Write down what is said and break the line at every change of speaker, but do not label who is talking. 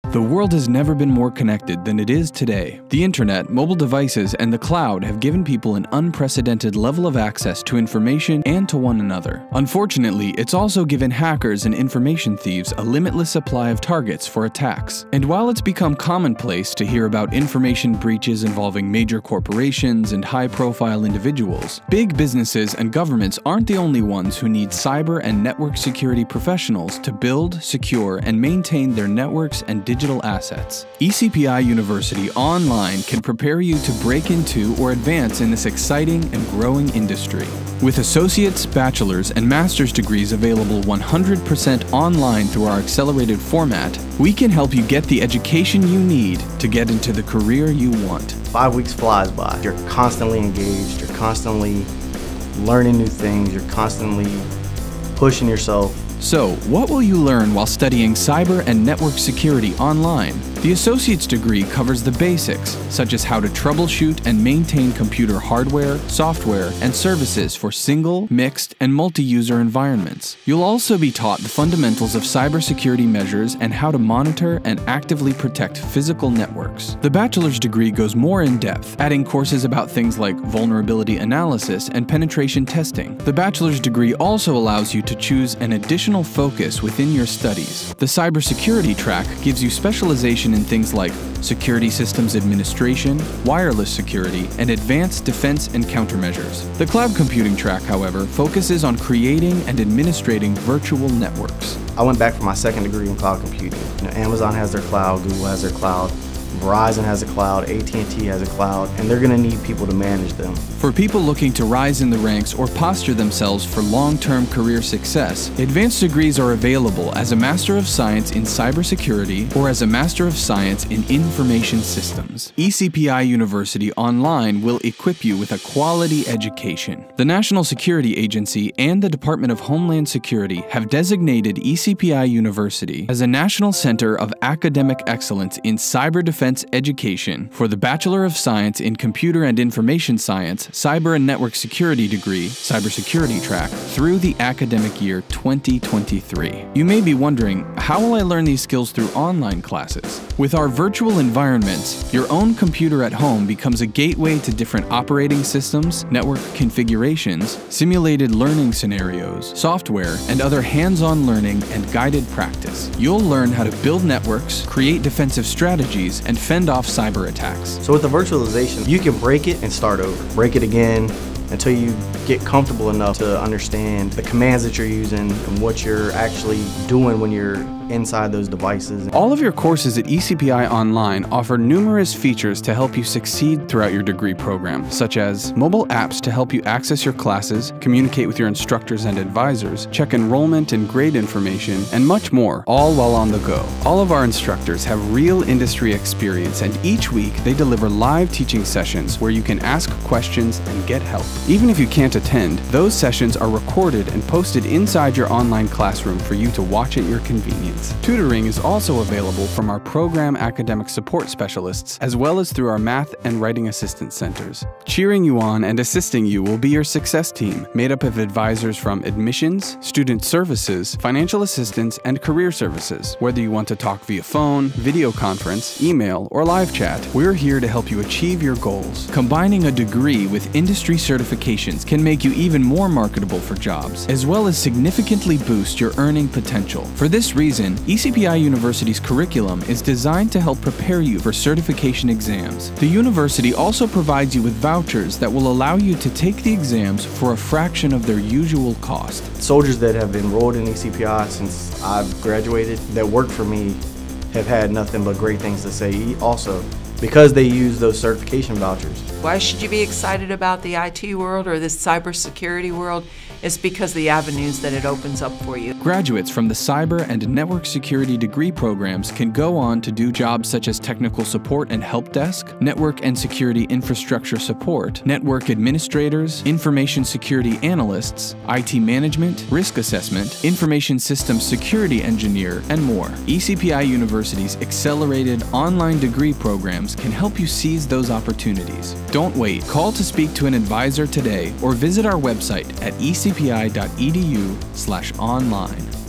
The world has never been more connected than it is today. The internet, mobile devices, and the cloud have given people an unprecedented level of access to information and to one another. Unfortunately, it's also given hackers and information thieves a limitless supply of targets for attacks. And while it's become commonplace to hear about information breaches involving major corporations and high-profile individuals, big businesses and governments aren't the only ones who need cyber and network security professionals to build, secure, and maintain their networks and digital assets. ECPI University Online can prepare you to break into or advance in this exciting and growing industry. With associate's, bachelor's, and master's degrees available 100% online through our accelerated format, we can help you get the education you need to get into the career you want.
5 weeks flies by. You're constantly engaged, you're constantly learning new things, you're constantly pushing yourself.
So, what will you learn while studying cyber and network security online? The associate's degree covers the basics, such as how to troubleshoot and maintain computer hardware, software, and services for single, mixed, and multi-user environments. You'll also be taught the fundamentals of cybersecurity measures and how to monitor and actively protect physical networks. The bachelor's degree goes more in depth, adding courses about things like vulnerability analysis and penetration testing. The bachelor's degree also allows you to choose an additional focus within your studies. The cybersecurity track gives you specialization in things like security systems administration, wireless security, and advanced defense and countermeasures. The cloud computing track, however, focuses on creating and administrating virtual networks.
I went back for my second degree in cloud computing. Amazon has their cloud, Google has their cloud, Verizon has a cloud, AT&T has a cloud, and they're going to need people to manage them.
For people looking to rise in the ranks or posture themselves for long-term career success, advanced degrees are available as a Master of Science in Cybersecurity or as a Master of Science in Information Systems. ECPI University Online will equip you with a quality education. The National Security Agency and the Department of Homeland Security have designated ECPI University as a National Center of Academic Excellence in Cyber Defense Education for the Bachelor of Science in Computer and Information Science, Cyber and Network Security degree, Cybersecurity track, through the academic year 2023. You may be wondering, how will I learn these skills through online classes? With our virtual environments, your own computer at home becomes a gateway to different operating systems, network configurations, simulated learning scenarios, software, and other hands-on learning and guided practice. You'll learn how to build networks, create defensive strategies, and fend off cyber attacks.
So with the virtualization, you can break it and start over. Break it again until you get comfortable enough to understand the commands that you're using and what you're actually doing when you're inside those devices.
All of your courses at ECPI Online offer numerous features to help you succeed throughout your degree program, such as mobile apps to help you access your classes, communicate with your instructors and advisors, check enrollment and grade information, and much more, all while on the go. All of our instructors have real industry experience, and each week they deliver live teaching sessions where you can ask questions and get help. Even if you can't attend, those sessions are recorded and posted inside your online classroom for you to watch at your convenience. Tutoring is also available from our program academic support specialists, as well as through our math and writing assistance centers. Cheering you on and assisting you will be your success team, made up of advisors from admissions, student services, financial assistance, and career services. Whether you want to talk via phone, video conference, email, or live chat, we're here to help you achieve your goals. Combining a degree with industry certifications can make you even more marketable for jobs, as well as significantly boost your earning potential. For this reason, ECPI University's curriculum is designed to help prepare you for certification exams. The university also provides you with vouchers that will allow you to take the exams for a fraction of their usual cost.
Soldiers that have enrolled in ECPI since I've graduated that work for me have had nothing but great things to say also, because they use those certification vouchers.
Why should you be excited about the IT world or this cybersecurity world? It's because of the avenues that it opens up for you.
Graduates from the cyber and network security degree programs can go on to do jobs such as technical support and help desk, network and security infrastructure support, network administrators, information security analysts, IT management, risk assessment, information systems security engineer, and more. ECPI University's accelerated online degree programs can help you seize those opportunities. Don't wait. Call to speak to an advisor today or visit our website at ecpi.edu/online.